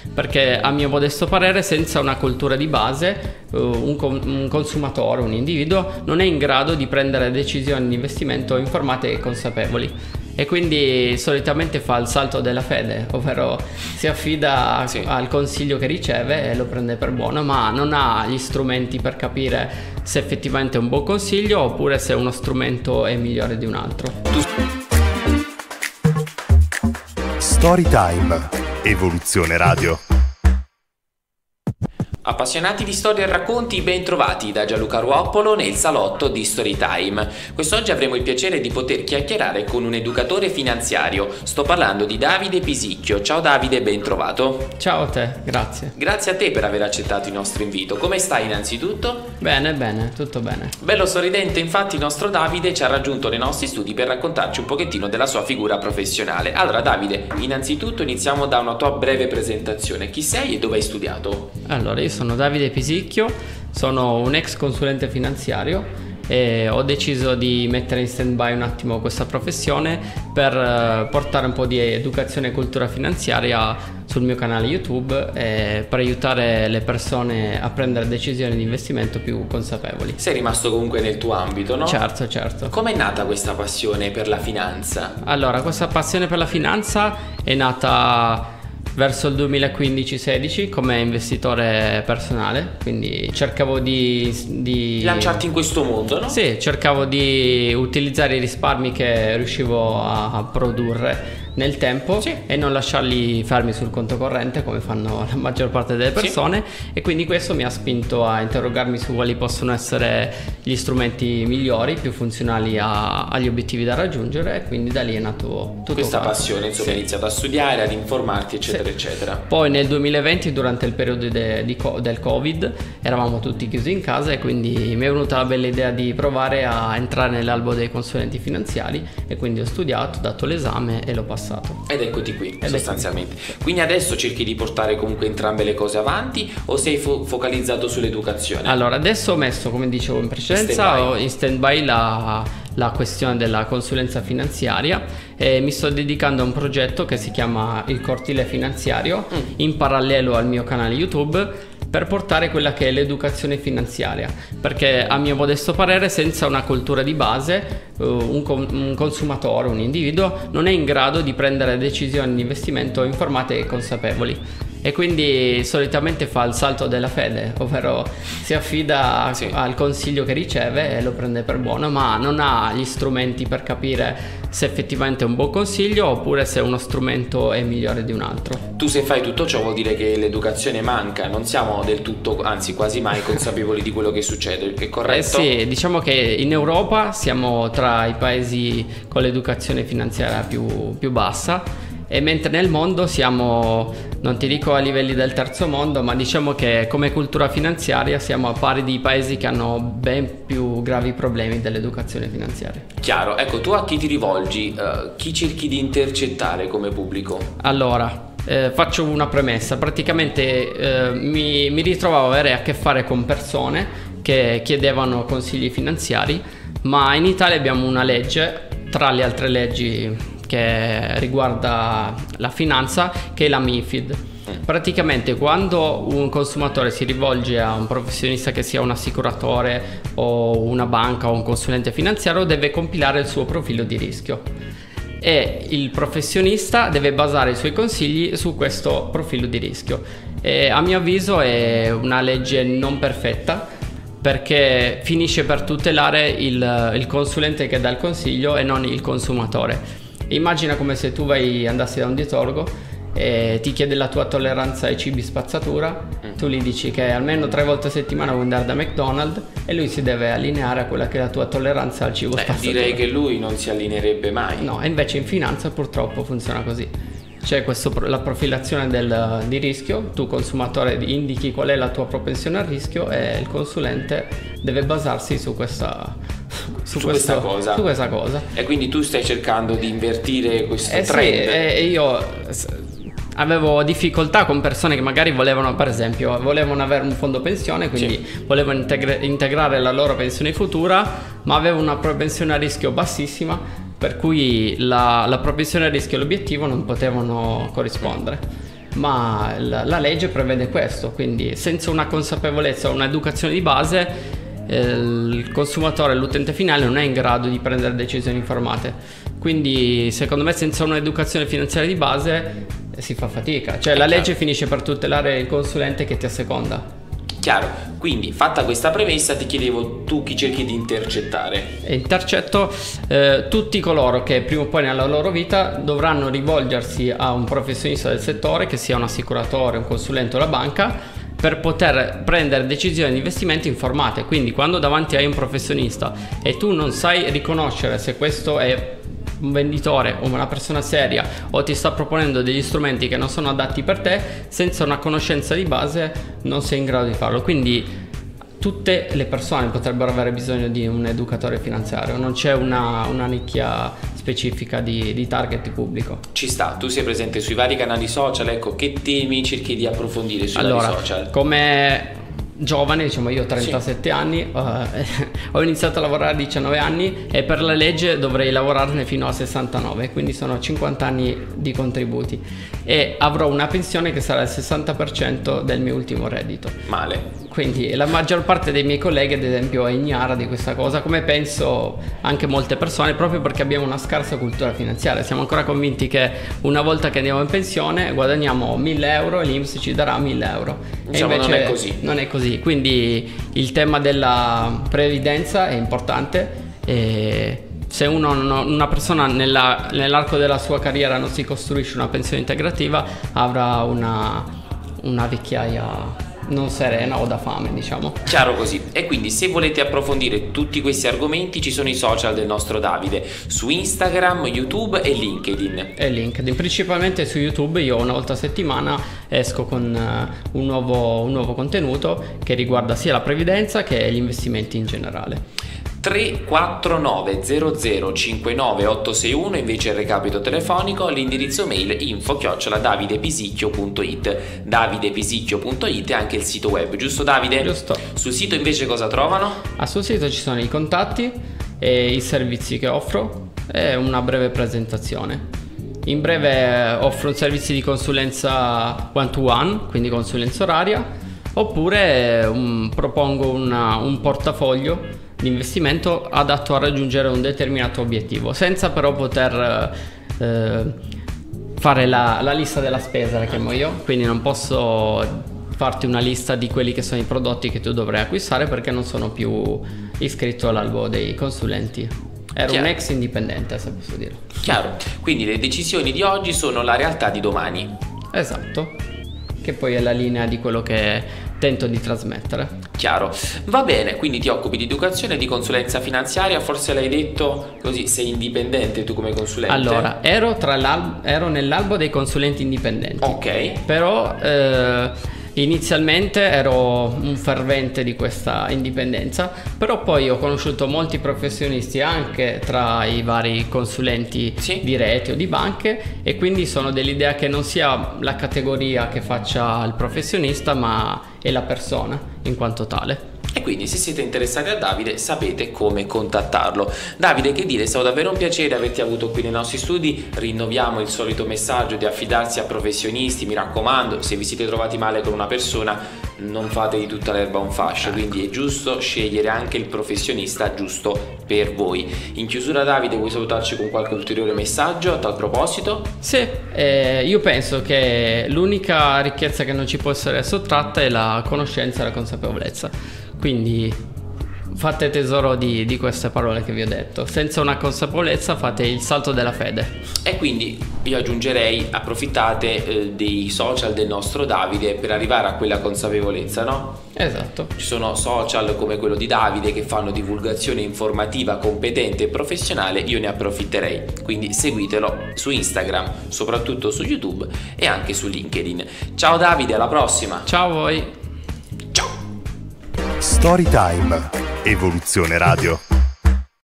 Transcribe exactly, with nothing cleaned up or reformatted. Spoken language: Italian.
perché a mio modesto parere senza una cultura di base un, un consumatore, un individuo non è in grado di prendere decisioni di investimento informate e consapevoli, e quindi solitamente fa il salto della fede, ovvero si affida sì. al consiglio che riceve e lo prende per buono, ma non ha gli strumenti per capire se effettivamente è un buon consiglio oppure se uno strumento è migliore di un altro. Storytime, Evoluzione Radio. Appassionati di storie e racconti, ben trovati da Gianluca Ruoppolo nel salotto di Storytime. Quest'oggi avremo il piacere di poter chiacchierare con un educatore finanziario. Sto parlando di Davide Pisicchio. Ciao Davide, ben trovato. Ciao a te, grazie. Grazie a te per aver accettato il nostro invito. Come stai innanzitutto? Bene, bene, tutto bene. Bello sorridente, infatti il nostro Davide ci ha raggiunto nei nostri studi per raccontarci un pochettino della sua figura professionale. Allora Davide, innanzitutto iniziamo da una tua breve presentazione. Chi sei e dove hai studiato? Allora, io sono Davide Pisicchio, sono un ex consulente finanziario e ho deciso di mettere in stand by un attimo questa professione per portare un po' di educazione e cultura finanziaria sul mio canale YouTube e per aiutare le persone a prendere decisioni di investimento più consapevoli. Sei rimasto comunque nel tuo ambito, no? Certo, certo. Com'è nata questa passione per la finanza? Allora, questa passione per la finanza è nata verso il duemilaquindici sedici come investitore personale, quindi cercavo di, di lanciarti in questo mondo, no? Sì, cercavo di utilizzare i risparmi che riuscivo a, a produrre nel tempo sì. e non lasciarli fermi sul conto corrente come fanno la maggior parte delle persone sì. e quindi questo mi ha spinto a interrogarmi su quali possono essere gli strumenti migliori, più funzionali a, agli obiettivi da raggiungere, e quindi da lì è nato tutto questa quanto. passione, insomma, sì. hai iniziato a studiare, ad informarti eccetera sì. eccetera. Poi nel duemilaventi, durante il periodo de, di, del Covid, eravamo tutti chiusi in casa e quindi mi è venuta la bella idea di provare a entrare nell'albo dei consulenti finanziari, e quindi ho studiato, ho dato l'esame e l'ho passato. Ed eccoti qui, Ed sostanzialmente. Ecco. Quindi adesso cerchi di portare comunque entrambe le cose avanti o sei fo- focalizzato sull'educazione? Allora, adesso ho messo, come dicevo in precedenza, stand in stand by la, la questione della consulenza finanziaria e mi sto dedicando a un progetto che si chiama Il Cortile Finanziario mm. in parallelo al mio canale YouTube, per portare quella che è l'educazione finanziaria, perché a mio modesto parere senza una cultura di base un, un consumatore, un individuo non è in grado di prendere decisioni di investimento informate e consapevoli, e quindi solitamente fa il salto della fede, ovvero si affida sì. al consiglio che riceve e lo prende per buono, ma non ha gli strumenti per capire se effettivamente è un buon consiglio oppure se uno strumento è migliore di un altro. Tu, se fai tutto ciò, vuol dire che l'educazione manca, non siamo del tutto, anzi quasi mai consapevoli di quello che succede, è corretto? Eh sì, diciamo che in Europa siamo tra i paesi con l'educazione finanziaria più, più bassa, e mentre nel mondo siamo, non ti dico a livelli del terzo mondo, ma diciamo che come cultura finanziaria siamo a pari di paesi che hanno ben più gravi problemi dell'educazione finanziaria. Chiaro, ecco, tu a chi ti rivolgi? Uh, chi cerchi di intercettare come pubblico? Allora, eh, faccio una premessa, praticamente eh, mi, mi ritrovavo a avere a che fare con persone che chiedevano consigli finanziari, ma in Italia abbiamo una legge, tra le altre leggi che riguarda la finanza, che è la MiFID. Praticamente quando un consumatore si rivolge a un professionista, che sia un assicuratore o una banca o un consulente finanziario, deve compilare il suo profilo di rischio e il professionista deve basare i suoi consigli su questo profilo di rischio. E a mio avviso è una legge non perfetta, perché finisce per tutelare il, il consulente che dà il consiglio e non il consumatore. Immagina come se tu vai, andassi da un dietologo e ti chiede la tua tolleranza ai cibi spazzatura, mm. tu gli dici che almeno tre volte a settimana vuoi andare da McDonald's e lui si deve allineare a quella che è la tua tolleranza al cibo Beh, spazzatura. Direi che lui non si allineerebbe mai. No, e invece in finanza purtroppo funziona così. C'è questo, la profilazione del, di rischio, tu consumatore indichi qual è la tua propensione al rischio e il consulente deve basarsi su questa, su su questo, questa cosa. su questa cosa. E quindi tu stai cercando di invertire questo eh trend. Sì, e io avevo difficoltà con persone che magari volevano, per esempio, volevano avere un fondo pensione, quindi sì. volevano integra- integrare la loro pensione futura, ma avevano una propensione a rischio bassissima, per cui la, la propensione a rischio e l'obiettivo non potevano corrispondere. ma la, la legge prevede questo, quindi senza una consapevolezza o un'educazione di base eh, il consumatore, l'utente finale non è in grado di prendere decisioni informate. Quindi secondo me senza un'educazione finanziaria di base eh, si fa fatica, cioè è la chiaro. Legge finisce per tutelare il consulente che ti asseconda. Chiaro, quindi fatta questa premessa ti chiedevo tu chi cerchi di intercettare. Intercetto eh, tutti coloro che prima o poi nella loro vita dovranno rivolgersi a un professionista del settore, che sia un assicuratore, un consulente o la banca, per poter prendere decisioni di investimento informate. Quindi quando davanti hai un professionista e tu non sai riconoscere se questo è un venditore o una persona seria o ti sta proponendo degli strumenti che non sono adatti per te, senza una conoscenza di base non sei in grado di farlo. Quindi tutte le persone potrebbero avere bisogno di un educatore finanziario, non c'è una, una nicchia specifica di, di target pubblico. Ci sta, tu sei presente sui vari canali social, ecco, che temi cerchi di approfondire sui allora, vari social? Come giovane, diciamo io ho trentasette sì. anni, uh, ho iniziato a lavorare a diciannove anni e per la legge dovrei lavorarne fino a sessantanove, quindi sono cinquanta anni di contributi e avrò una pensione che sarà il sessanta per cento del mio ultimo reddito. Male. Quindi la maggior parte dei miei colleghi ad esempio è ignara di questa cosa, come penso anche molte persone, proprio perché abbiamo una scarsa cultura finanziaria. Siamo ancora convinti che una volta che andiamo in pensione guadagniamo mille euro e l'I N P S ci darà mille euro. Diciamo, e invece non è così. Non è così, quindi il tema della previdenza è importante e se uno, una persona nella, nell'arco della sua carriera non si costruisce una pensione integrativa avrà una, una vecchiaia non serena o da fame, diciamo. Chiaro così. E quindi se volete approfondire tutti questi argomenti ci sono i social del nostro Davide su Instagram, YouTube e LinkedIn. E LinkedIn, principalmente su YouTube io una volta a settimana esco con uh, un, nuovo, un nuovo contenuto che riguarda sia la previdenza che gli investimenti in generale. tre quattro nove zero zero cinque nove otto sei uno invece il recapito telefonico, l'indirizzo mail info chiocciola davidepisicchio punto it, davidepisicchio punto it è anche il sito web, giusto Davide? Giusto. Sul sito invece cosa trovano? Ah, sul sito ci sono i contatti e i servizi che offro e una breve presentazione. In breve offro servizi di consulenza one to one, quindi consulenza oraria, oppure um, propongo una, un portafoglio di investimento adatto a raggiungere un determinato obiettivo, senza però poter eh, fare la, la lista della spesa, la chiamo io, quindi non posso farti una lista di quelli che sono i prodotti che tu dovrai acquistare perché non sono più iscritto all'albo dei consulenti. Ero Chiaro. Un ex indipendente, se posso dire. Chiaro, quindi le decisioni di oggi sono la realtà di domani. Esatto, che poi è la linea di quello che tento di trasmettere. Chiaro, va bene, quindi ti occupi di educazione e di consulenza finanziaria, forse l'hai detto così, sei indipendente tu come consulente? Allora, ero, tra ero nell'albo dei consulenti indipendenti. Ok. Però eh, inizialmente ero un fervente di questa indipendenza, però poi ho conosciuto molti professionisti anche tra i vari consulenti sì. di rete o di banche e quindi sono dell'idea che non sia la categoria che faccia il professionista ma è la persona in quanto tale. E quindi se siete interessati a Davide sapete come contattarlo. Davide, che dire, è stato davvero un piacere averti avuto qui nei nostri studi. Rinnoviamo il solito messaggio di affidarsi a professionisti, mi raccomando, se vi siete trovati male con una persona non fate di tutta l'erba un fascio, quindi è giusto scegliere anche il professionista giusto per voi. In chiusura Davide, vuoi salutarci con qualche ulteriore messaggio a tal proposito? Sì, eh, io penso che l'unica ricchezza che non ci può essere sottratta è la conoscenza e la consapevolezza. Quindi fate tesoro di, di queste parole che vi ho detto. Senza una consapevolezza fate il salto della fede. E quindi io aggiungerei, approfittate eh, dei social del nostro Davide per arrivare a quella consapevolezza, no? Esatto. Ci sono social come quello di Davide che fanno divulgazione informativa competente e professionale, io ne approfitterei. Quindi seguitelo su Instagram, soprattutto su YouTube e anche su LinkedIn. Ciao Davide, alla prossima! Ciao a voi! Storytime, Evoluzione Radio.